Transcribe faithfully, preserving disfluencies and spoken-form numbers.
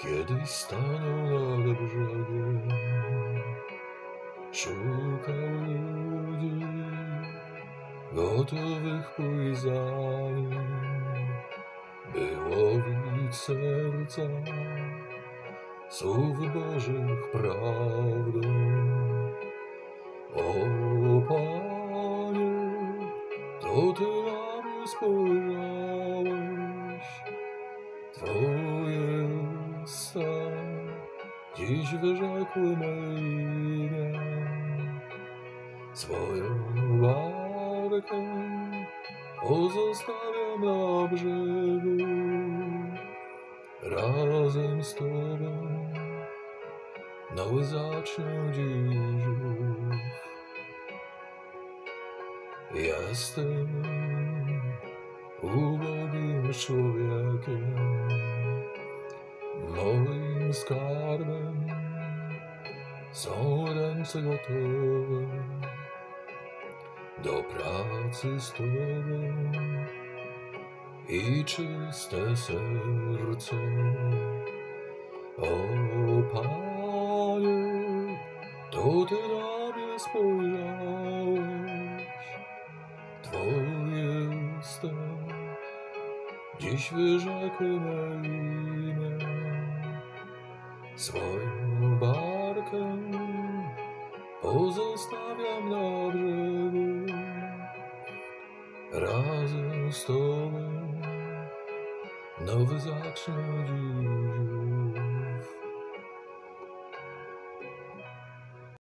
Kiedyś stanął nad brzegiem, szukał ludzi, gotowych pójść za nim, by łowić serca słów Bożych prawdą. O Panie, to Ty na mnie spojrzałeś, Twoje usta dziś wyrzekły me imię. Swoją barkę pozostawiam na brzegu, razem z Tobą nowy zacznie dziś ruch. Jestem ubogim człowiekiem, moim skarbem są ręce gotowe do pracy z Tobą i czyste serce. O Panie, to Ty na mnie spojrzałeś, Twoje usta dziś wyrzekły me imię. Swoją barkę pozostawiam na brzegu, razem z Tobą nowy zacznie dziś.